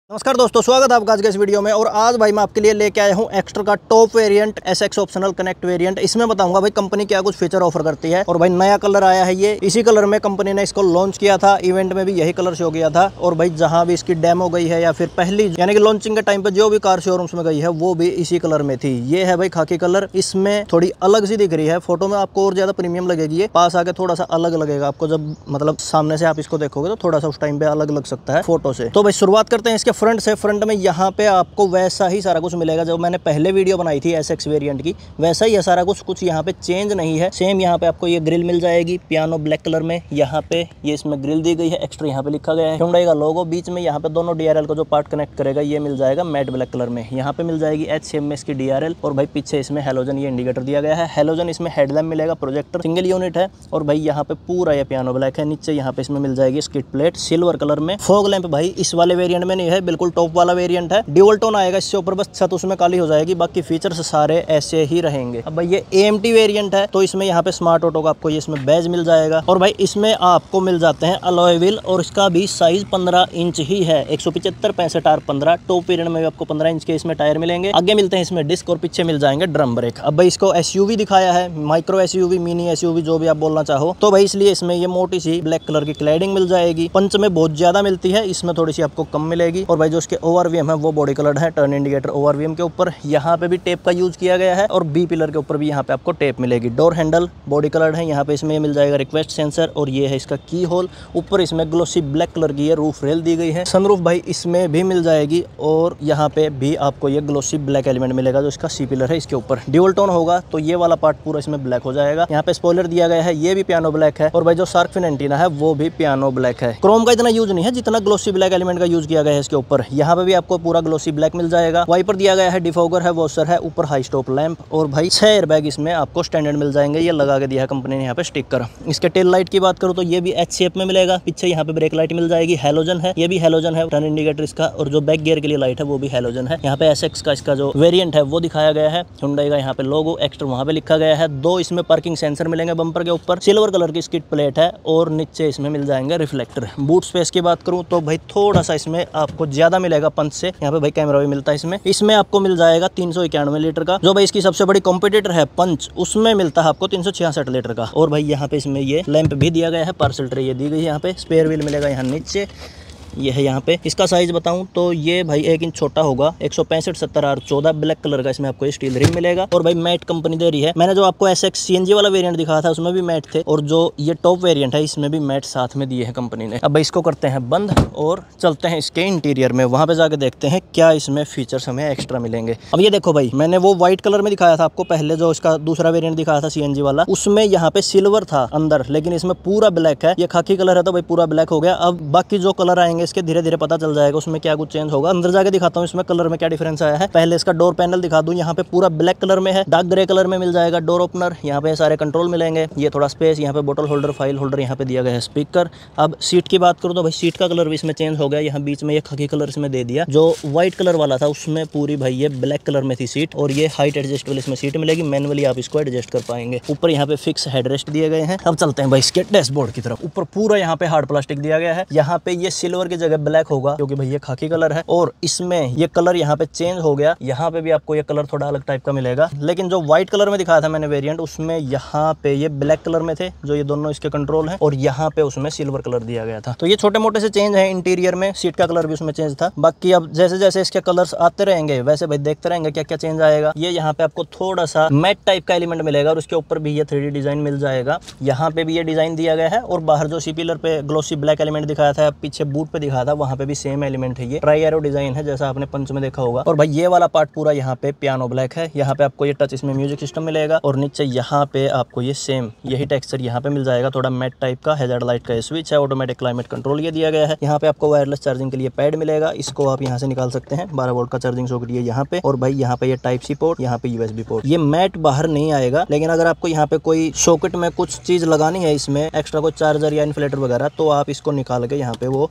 नमस्कार दोस्तों, स्वागत है आपका आज के इस वीडियो में। और आज भाई मैं आपके लिए लेके आया हूँ एक्स्ट्रा का top variant SX optional connect variant. इसमें बताऊंगा भाई कंपनी क्या कुछ फीचर ऑफर करती है। और भाई नया कलर आया है, ये इसी कलर में कंपनी ने इसको लॉन्च किया था। इवेंट में भी यही कलर शो किया था। और भाई जहां भी इसकी डेमो गई है या फिर पहली यानी कि लॉन्चिंग के टाइम पे जो भी कार शोरूम्स में गई है वो भी इसी कलर में थी। ये है भाई खाकी कलर, इसमें थोड़ी अलग सी दिख रही है। फोटो में आपको और ज्यादा प्रीमियम लगेगी, ये पास आके थोड़ा सा अलग लगेगा आपको। जब मतलब सामने से आप इसको देखोगे तो थोड़ा सा उस टाइम पे अलग लग सकता है फोटो से। तो भाई शुरुआत करते हैं इसके फ्रंट से। फ्रंट में यहाँ पे आपको वैसा ही सारा कुछ मिलेगा जो मैंने पहले वीडियो बनाई थी SX वेरिएंट की, वैसा ही है सारा कुछ यहाँ पे चेंज नहीं है। सेम यहाँ पे आपको ये ग्रिल मिल जाएगी पियानो ब्लैक कलर में। यहाँ पे ये इसमें ग्रिल दी गई है, एक्स्ट्रा यहाँ पे लिखा गया है Hyundai का लोगो। बीच में यहाँ पे दोनों DRL को जो पार्ट कनेक्ट करेगा ये मिल जाएगा मैट ब्लैक कलर में। यहाँ पे मिल जाएगी H शेप में इसकी DRL। और भाई पीछे इसमें हेलोजन ये इंडिकेटर दिया गया है। हेलोजन इसमें हेडलैम्प मिलेगा, प्रोजेक्टर सिंगल यूनिट है। और भाई यहाँ पे पूरा ये पियानो ब्लैक है। नीचे यहाँ पे इसमें मिल जाएगी स्किड प्लेट सिल्वर कलर में। फॉग लैंप भाई इस वाले वेरिएंट में नहीं है, बिल्कुल टॉप वाला वेरिएंट है। ड्यूल टोन आएगा इससे ऊपर, बस छत उसमें काली हो जाएगी, बाकी फीचर्स सारे ऐसे ही रहेंगे। अब भाई ये AMT वेरिएंट है, तो इसमें यहाँ पे स्मार्ट ऑटो का आपको ये इसमें बैज मिल जाएगा। और भाई इसमें आपको मिल जाते हैं अलॉय व्हील, और इसका भी साइज 15 इंच ही है। 175 65 R 15। टॉप वेरिएंट में भी आपको 15 इंच के इसमें टायर मिलेंगे। आगे मिलते हैं इसमें डिस्क और पीछे मिल जाएंगे ड्रम ब्रेक। अब भाई इसको SUV दिखाया है, माइक्रो SUV, मिनी SUV, जो भी आप बोलना चाहो। तो भाई इसलिए इसमें ये मोटी सी ब्लैक कलर की क्लैडिंग मिल जाएगी। पंच में बहुत ज्यादा मिलती है, इसमें थोड़ी सी आपको कम मिलेगी। और भाई जो इसके ओवरवीएम है वो बॉडी कलर है, टर्न इंडिकेटर ओवरवीएम के ऊपर यहाँ पे भी टेप का यूज किया गया है। और B पिलर के ऊपर भी यहाँ पे आपको टेप मिलेगी। डोर हैंडल बॉडी कलर है, यहाँ पे इसमें मिल जाएगा रिक्वेस्ट सेंसर। और ये है इसका की होल। ऊपर इसमें ग्लोसी ब्लैक कलर की ये रूफ रेल दी गई है। सनरूफ भाई इसमें भी मिल जाएगी। और यहाँ पे भी आपको ये ग्लोसी ब्लैक एलिमेंट मिलेगा जो इसका C पिलर है इसके ऊपर। ड्यूल टोन होगा तो ये वाला पार्ट पूरा इसमें ब्लैक हो जाएगा। यहाँ पे स्पॉइलर दिया गया है, ये भी पियानो ब्लैक है। और भाई जो शार्क फिन एंटीना है वो भी पियानो ब्लैक है। क्रोम का इतना यूज नहीं है जितना ग्लोसी ब्लैक एलिमेंट का यूज किया गया है इसके ऊपर। यहाँ पे भी आपको पूरा ग्लोसी ब्लैक मिल जाएगा। वाइपर दिया गया है, डिफॉगर है, वॉशर है, ऊपर हाई स्टॉप लैंप। और भाई 6 एयरबैग इसमें आपको स्टैंडर्ड मिल जाएंगे, ये लगा के दिया है कंपनी ने यहाँ पे स्टिकर। इसके टेल लाइट की बात करूँ तो ये भी H शेप में मिलेगा। पीछे यहाँ पे ब्रेक लाइट मिल जाएगी, हेलोजन है, ये भी हेलोजन है। टर्न इंडिकेटर इसका, और जो बैक गियर के लिए लाइट है वो भी हेलोजन है। यहाँ पे SX का इसका जो वेरिएंट है वो दिखाया गया है। Hyundai का यहाँ पे लोगो एक्स्ट्रा वहाँ पे लिखा गया है। 2 इसमें पार्किंग सेंसर मिलेंगे बम्पर के ऊपर। सिल्वर कलर की स्किड प्लेट है और नीचे इसमें मिल जाएंगे रिफ्लेक्टर। बूट स्पेस की बात करूँ तो भाई थोड़ा सा इसमें आपको ज्यादा मिलेगा पंच से। यहाँ पे भाई कैमरा भी मिलता है इसमें आपको मिल जाएगा 391 लीटर का। जो भाई इसकी सबसे बड़ी कॉम्पिटिटर है पंच, उसमें मिलता है आपको 366 लीटर का। और भाई यहाँ पे इसमें ये लैंप भी दिया गया है, पार्सल ट्रे ये दी गई है। यहाँ पे स्पेयर व्हील मिलेगा यहाँ नीचे, ये है यहाँ पे। इसका साइज बताऊं तो ये भाई 1 इंच छोटा होगा। 165 70 R 14 ब्लैक कलर का इसमें आपको स्टील रिम मिलेगा। और भाई मैट कंपनी दे रही है। मैंने जो आपको SX CNG वाला वेरिएंट दिखाया था उसमें भी मैट थे, और जो ये टॉप वेरिएंट है इसमें भी मैट साथ में दिए हैं कंपनी ने। अब भाई इसको करते हैं बंद और चलते हैं इसके इंटीरियर में, वहां पे जाके देखते हैं क्या इसमें फीचर्स हमें एक्स्ट्रा मिलेंगे। अब ये देखो भाई, मैंने वो व्हाइट कलर में दिखाया था आपको पहले, जो इसका दूसरा वेरिएंट दिखाया था CNG वाला, उसमें यहाँ पे सिल्वर था अंदर, लेकिन इसमें पूरा ब्लैक है। ये खाकी कलर है तो भाई पूरा ब्लैक हो गया। अब बाकी जो कलर आएंगे इसके धीरे धीरे पता चल जाएगा उसमें क्या कुछ चेंज होगा। अंदर जाके दिखाता हूँ इसमें कलर में क्या डिफरेंस आया है। पहले इसका डोर पैनल दिखा दूं, यहाँ पे पूरा ब्लैक कलर में है, डार्क ग्रे कलर में मिल जाएगा डोर ओपनर। यहाँ पे सारे कंट्रोल मिलेंगे, ये थोड़ा स्पेस, यहाँ पे बोतल होल्डर, फाइल होल्डर, यहाँ पे दिया गया है स्पीकर। अब सीट की बात करूँ तो भाई सीट का कलर भी इसमें चेंज हो गया। यहाँ बीच में ये खाकी कलर इसमें दे दिया। जो व्हाइट कलर वाला था उसमें पूरी भाई ये ब्लैक कलर में थी सीट। और ये हाइट एडजस्टेबल इसमें सीट मिलेगी, मैनुअली आप इसको एडजस्ट कर पाएंगे। ऊपर यहाँ पे फिक्स हेडरेस्ट दिए गए हैं। अब चलते हैं भाई इसके डैशबोर्ड की तरफ। ऊपर पूरा यहाँ पे हार्ड प्लास्टिक दिया गया है। यहाँ पे ये सिल्वर की जगह ब्लैक होगा क्योंकि भाई ये खाकी कलर है। और इसमें ये कलर यहाँ पे चेंज हो गया। यहाँ पे भी आपको ये कलर थोड़ा अलग टाइप का मिलेगा, लेकिन जो व्हाइट कलर में दिखाया था मैंने वेरिएंट, उसमें यहाँ पे ये ब्लैक कलर में थे जो ये दोनों इसके कंट्रोल हैं, और यहाँ पे उसमें सिल्वर कलर दिया गया था। तो ये छोटे मोटे से चेंज है इंटीरियर में। सीट का कलर भी उसमें चेंज था। बाकी अब जैसे जैसे इसके कलर्स आते रहेंगे वैसे भाई देखते रहेंगे क्या क्या चेंज आएगा। ये यहाँ पे आपको थोड़ा सा मैट टाइप का एलिमेंट मिलेगा, और उसके ऊपर भी ये 3D डिजाइन मिल जाएगा। यहाँ पे भी ये डिजाइन दिया गया है। और बाहर जो C पिलर पे ग्लोसी ब्लैक एलिमेंट दिखाया था, पीछे बूट पे दिखाया था, वहाँ पे भी सेम एलिमेंट है। ये ट्राई एरो डिजाइन है जैसा आपने पंच में देखा होगा। और भाई ये वाला पार्ट पूरा यहाँ पे पियानो ब्लैक है। यहाँ पे आपको ये टच इसमें म्यूजिक सिस्टम मिलेगा। और नीचे यहाँ पे आपको ये सेम यही टेक्सचर यहाँ पे मिल जाएगा, थोड़ा मैट टाइप का। हैजार्ड लाइट का स्विच है, ऑटोमेटिक क्लाइमेट कंट्रोल ये दिया गया है। यहाँ पे आपको वायरलेस चार्जिंग के लिए पैड मिलेगा, इसको आप यहाँ से निकाल सकते हैं। 12 वोल्ट का चार्जिंग सॉकेट है यहाँ पे। और भाई यहाँ पे ये टाइप सी पोर्ट, यहाँ पे USB पोर्ट। ये मैट बाहर नहीं आएगा, लेकिन अगर आपको यहाँ पे कोई सॉकेट में कुछ चीज लगानी है, इसमें एक्स्ट्रा कोई चार्जर या इन्फ्लेटर वगैरह, तो आप इसको निकाल के यहाँ पे वो यूज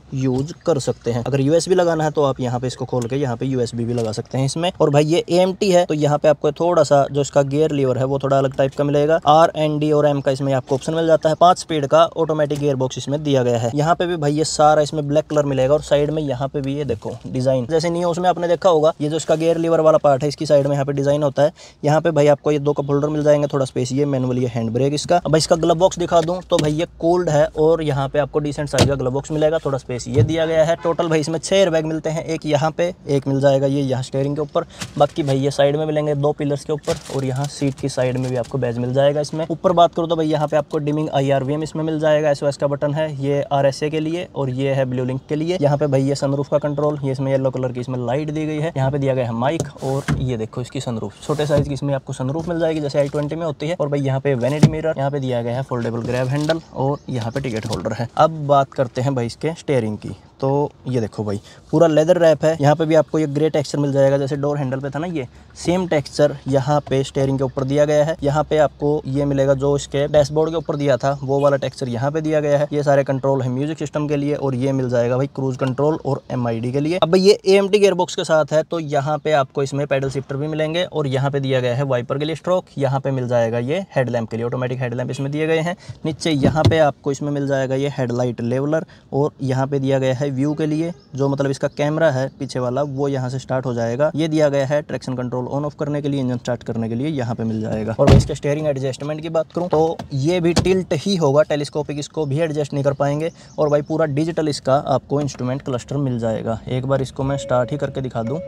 यूज कर सकते हैं। अगर USB लगाना है तो आप यहाँ पे इसको खोल के यहाँ पे USB भी लगा सकते हैं इसमें। और भाई ये AMT है, तो यहाँ पे आपको थोड़ा सा जो इसका गियर लीवर है वो थोड़ा अलग टाइप का मिलेगा। R, N, D और M का इसमें आपको ऑप्शन मिल जाता है। 5 स्पीड का ऑटोमेटिक गियर बॉक्स इसमें दिया गया है। यहाँ पे भी भाई ये सारा इसमें ब्लैक कलर मिलेगा और साइड में यहाँ पे भी ये देखो डिजाइन, जैसे नहीं उसमें आपने देखा होगा, ये जो इसका गियर लीवर वाला पार्ट है इसकी साइड में यहाँ पे डिजाइन होता है। यहाँ पे भाई आपको ये 2 कप होल्डर मिल जाएंगे, थोड़ा स्पेस, ये मैनुअल, ये हैंड ब्रेक इसका। अब इसका ग्लव बॉक्स दिखा दूं तो भाई ये कोल्ड है और यहाँ पे आपको डिसेंट साइज का ग्लव बॉक्स मिलेगा, थोड़ा स्पेस ये दिया गया है। टोटल भाई इसमें 6 एयरबैग मिलते हैं, एक यहाँ पे, एक मिल जाएगा ये यहाँ स्टीयरिंग के ऊपर, बाकी भाई ये साइड में मिलेंगे 2 पिलर्स के ऊपर, और यहाँ सीट की साइड में भी आपको बैज मिल जाएगा इसमें। ऊपर बात करूँ तो भाई यहाँ पे आपको डिमिंग IRVM इसमें मिल जाएगा, SOS का बटन है, ये RSA के लिए और ये है ब्लू लिंक के लिए। यहाँ पे भाई ये सनरूफ का कंट्रोल, ये इसमें येलो कलर की इसमें लाइट दी गई है। यहाँ पे दिया गया है माइक और ये देखो इसकी सनरूफ, छोटे साइज की इसमें आपको सनरूफ मिल जाएगी जैसे i20 में होती है। और भाई यहाँ पे वैनिटी मिरर, यहाँ पे दिया गया है फोल्डेबल ग्रैब हैंडल और यहाँ पे टिकट होल्डर है। अब बात करते हैं भाई इसके स्टीयरिंग की, तो ये देखो भाई पूरा लेदर रैप है। यहाँ पे भी आपको ये ग्रे टेक्सचर मिल जाएगा, जैसे डोर हैंडल पे था ना, ये सेम टेक्सचर यहाँ पे स्टीयरिंग के ऊपर दिया गया है। यहाँ पे आपको ये मिलेगा जो इसके डैशबोर्ड के ऊपर दिया था वो वाला टेक्सचर यहाँ पे दिया गया है। ये सारे कंट्रोल है म्यूजिक सिस्टम के लिए और ये मिल जाएगा भाई क्रूज कंट्रोल और MID के लिए। अब भाई ये AMT गियर बॉक्स के साथ है, तो यहाँ पे आपको इसमें पैडल शिफ्टर भी मिलेंगे और यहाँ पे दिया गया है वाइपर के लिए स्ट्रोक। यहाँ पे मिल जाएगा ये हेडलैम्प के लिए, ऑटोमेटिक हेडलैम्प इसमें दिए गए हैं। नीचे यहाँ पे आपको इसमें मिल जाएगा ये हेडलाइट लेवलर और यहाँ पे दिया गया है व्यू के लिए, जो मतलब इसका कैमरा है पीछे वाला वो यहाँ से स्टार्ट हो जाएगा। ये दिया गया है ट्रैक्शन कंट्रोल ऑन ऑफ करने के लिए, इंजन स्टार्ट करने के लिए यहाँ पे मिल जाएगा। और इसके स्टीयरिंग एडजस्टमेंट की बात करूँ तो ये भी टिल्ट ही होगा, टेलीस्कोपिक इसको भी एडजस्ट नहीं कर पाएंगे। और भाई पूरा डिजिटल इसका आपको इंस्ट्रूमेंट क्लस्टर मिल जाएगा। एक बार इसको मैं स्टार्ट ही करके दिखा दूँ,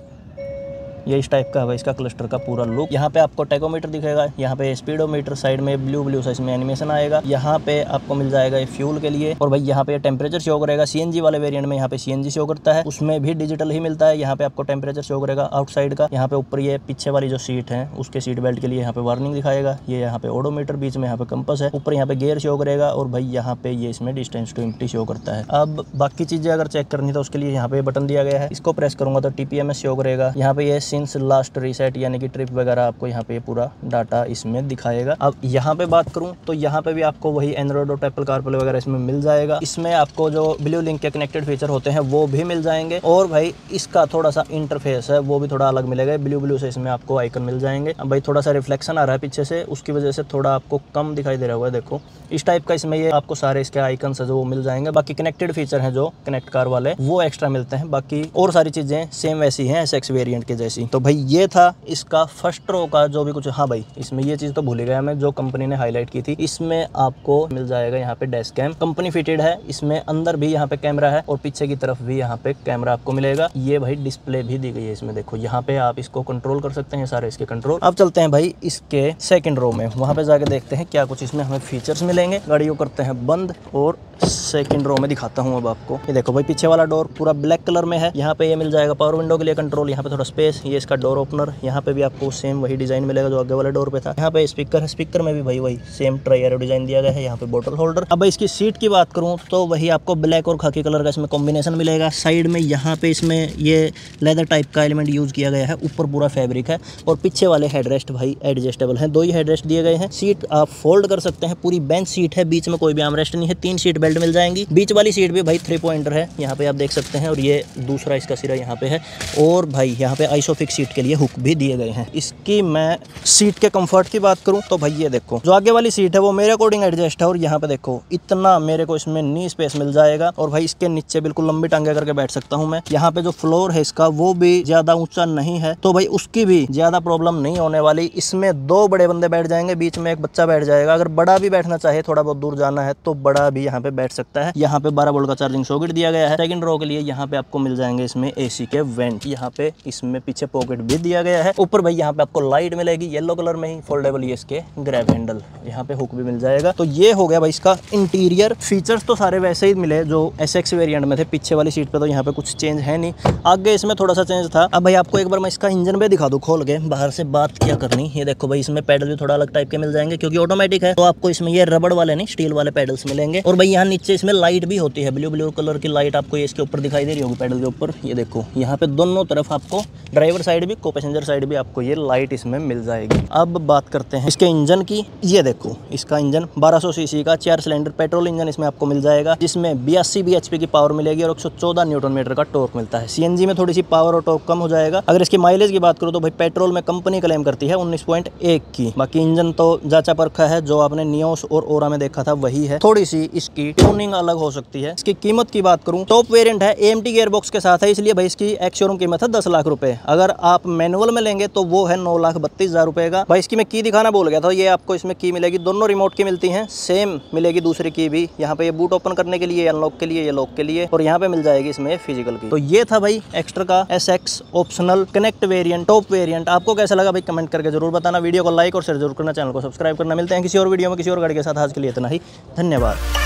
ये इस टाइप का है इसका क्लस्टर का पूरा लुक। यहाँ पे आपको टैकोमीटर दिखेगा, यहाँ पे स्पीडोमीटर, साइड में ब्लू सा इसमें एनिमेशन आएगा। यहाँ पे आपको मिल जाएगा ये फ्यूल के लिए और भाई यहाँ पे टेम्परेचर शो करेगा। CNG वाले वेरिएंट में यहाँ पे CNG शो करता है, उसमें भी डिजिटल ही मिलता है। यहाँ पे आपको टेम्परेचर शो करेगा आउटसाइड का। यहाँ पे ऊपर ये पीछे वाली जो सीट है उसके सीट बेल्ट के लिए यहाँ पे वार्निंग दिखाएगा। ये यहाँ पे ओडोमीटर, बीच में यहाँ पे कंपास है, ऊपर यहाँ पे गियर शो करेगा और भाई यहाँ पे ये इसमें डिस्टेंस टू एम्प्टी शो करता है। अब बाकी चीजें अगर चेक करनी तो उसके लिए यहाँ पे बटन दिया गया है, इसको प्रेस करूंगा तो TPMS शो करेगा। यहाँ पे ये सिंस लास्ट सेट यानी कि ट्रिप वगैरह आपको यहाँ पे पूरा डाटा इसमें दिखाएगा। अब यहाँ पे बात करूँ तो यहाँ पे भी आपको वही एंड्रॉइड और एप्पल कारप्ले वगैरह इसमें मिल जाएगा। इसमें आपको जो ब्लू लिंक के कनेक्टेड फीचर होते हैं वो भी मिल जाएंगे और भाई इसका थोड़ा सा इंटरफेस है वो भी थोड़ा अलग मिलेगा। ब्लू से इसमें आपको आइकन मिल जाएंगे। अब भाई थोड़ा सा रिफ्लेक्शन आ रहा है पीछे से, उसकी वजह से थोड़ा आपको कम दिखाई दे रहा होगा। देखो इस टाइप का इसमें ये आपको सारे इसके आइकन है जो वो मिल जाएंगे। बाकी कनेक्टेड फीचर हैं जो कनेक्ट कार वाले वो एक्स्ट्रा मिलते हैं, बाकी और सारी चीजें सेम वैसी हैं SX वेरिएंट के जैसी। तो भाई ये था इसका फर्स्ट रो का जो भी कुछ। हाँ भाई इसमें ये चीज तो भूल गया मैं, जो कंपनी ने हाईलाइट की थी, इसमें आपको मिल जाएगा यहाँ पे डैश कैम कंपनी फिटेड है। इसमें अंदर भी यहाँ पे कैमरा है और पीछे की तरफ भी यहाँ पे कैमरा आपको मिलेगा। ये भाई डिस्प्ले भी दी गई है इसमें, देखो यहाँ पे आप इसको कंट्रोल कर सकते हैं, सारे इसके कंट्रोल। अब चलते हैं भाई इसके सेकंड रो में, वहाँ पे जाके देखते हैं क्या कुछ इसमें हमें फीचर्स मिलेंगे। गाड़ी को करते हैं बंद और सेकंड रो में दिखाता हूँ अब आपको। ये देखो भाई पीछे वाला डोर पूरा ब्लैक कलर में है। यहाँ पे ये मिल जाएगा पावर विंडो के लिए कंट्रोल, यहाँ पे थोड़ा स्पेस, ये इसका डोर ओपनर। यहाँ पे भी आपको सेम वही डिजाइन मिलेगा जो आगे वाले डोर पे था। यहाँ पे स्पीकर है, स्पीकर में भी वही सेम ट्राई एरो डिजाइन दिया गया है। यहाँ पे बोतल होल्डर। अब इसकी सीट की बात करूँ तो वही आपको ब्लैक और खाकी कलर का इसमें कॉम्बिनेशन मिलेगा। साइड में यहाँ पे इसमें ये लेदर टाइप का एलिमेंट यूज किया गया है, ऊपर पूरा फैब्रिक है और पीछे वाले हेडरेस्ट भाई एडजस्टेबल है, 2 ही हेडरेस्ट दिए गए हैं। सीट आप फोल्ड कर सकते हैं, पूरी बेंच सीट है, बीच में कोई भी आर्मरेस्ट नहीं है। 3 सीट बेल्ट मिल जाएंगी। बीच वाली सीट भी भाई 3 पॉइंटर है, यहाँ पे आप देख सकते हैं और ये दूसरा इसका सिरा यहाँ पे है। और भाई यहाँ पे आइसोफिक्स सीट के लिए हुक भी दिए गए हैं। इसकी मैं सीट के कंफर्ट की बात करूं तो भाई ये देखो जो आगे वाली सीट है वो मेरे अकॉर्डिंग एडजस्ट है और यहाँ पे देखो इतना मेरे को इसमें नी स्पेस मिल जाएगा। और भाई इसके नीचे बिल्कुल लंबी टांगे करके बैठ सकता हूँ मैं। यहाँ पे जो फ्लोर है इसका वो भी ज्यादा ऊंचा नहीं है, तो भाई उसकी भी ज्यादा प्रॉब्लम नहीं होने वाली। इसमें 2 बड़े बंदे बैठ जाएंगे, बीच में एक बच्चा बैठ जाएगा। अगर बड़ा भी बैठना चाहे, थोड़ा बहुत दूर जाना है, तो बड़ा भी यहाँ पे बैठ सकता है। यहाँ पे 12 वोल्ट का चार्जिंग सॉकेट दिया गया है। सेकंड रो के लिए यहाँ पे आपको मिल जाएंगे इसमें AC के वेंट, यहाँ पे इसमें पीछे पॉकेट भी दिया गया है। ऊपर भाई यहाँ पे आपको लाइट मिलेगी येलो कलर में ही, फोल्डेबल ये इसके ग्रैब हैंडल, यहाँ पे हुक भी मिल जाएगा। तो ये हो गया भाई इसका इंटीरियर। फीचर्स तो सारे वैसे ही मिले जो SX वेरिएंट में थे। पीछे वाली सीट पे तो यहाँ पे कुछ चेंज है नहीं, आगे इसमें थोड़ा सा चेंज था। अब भाई आपको एक बार मैं इसका इंजन पे दिखा दूं खोल के, बाहर से बात क्या करनी। ये देखो भाई इसमें पैडल भी थोड़ा अलग टाइप के मिल जाएंगे क्योंकि ऑटोमेटिक है, तो आपको इसमें ये रबड़ वाले नहीं स्टील वाले पैडल्स मिलेंगे। और भाई यहाँ यहाँ नीचे इसमें लाइट भी होती है, ब्लू ब्लू कलर की लाइट आपको ये इसके ऊपर दिखाई दे रही होगी पैडल के ऊपर। ये देखो यहाँ पे दोनों तरफ आपको ड्राइवर साइड भी को पैसेंजर साइड भी आपको ये लाइट इसमें मिल जाएगी। अब बात करते हैं इसके इंजन की। ये देखो इसका इंजन 1200 सीसी का 4 सिलेंडर पेट्रोल इंजन इसमें आपको मिल जाएगा, जिसमें 82 bhp की पावर मिलेगी और 114 न्यूटन मीटर का टॉर्क मिलता है। सीएनजी में थोड़ी सी पावर और टॉर्क कम हो जाएगा। अगर इसकी माइलेज की बात करूँ तो भाई पेट्रोल में कंपनी क्लेम करती है 19.1 की। बाकी इंजन तो जांचा परखा है, जो आपने नियोस और ओरा में देखा था वही है। थोड़ी सी इसकी ट्यूनिंग अलग हो सकती है। इसकी कीमत की बात करूं, टॉप वेरिएंट है, AMT गियरबॉक्स के साथ है, इसलिए भाई इसकी एक्स शोरूम कीमत है 10 लाख रुपए। अगर आप मैनुअल में लेंगे तो वो है 9,32,000 रुपए का। भाई इसकी मैं की दिखाना भूल गया था, ये आपको इसमें की मिलेगी, दोनों रिमोट की मिलती हैं, सेम मिलेगी दूसरी की भी। यहाँ पे ये बूट ओपन करने के लिए, अनलॉक के लिए, ये लॉक के लिए, और यहाँ पे मिल जाएगी इसमें फिजिकल की। तो ये था भाई एक्स्ट्रा का SX optional connect variant, top variant. आपको कैसा लगा भाई कमेंट करके जरूर बताना। वीडियो को लाइक और शेयर जरूर करना, चैनल को सब्सक्राइब करना। मिलते हैं किसी और वीडियो में किसी और गाड़ी के साथ। आज के लिए इतना ही, धन्यवाद।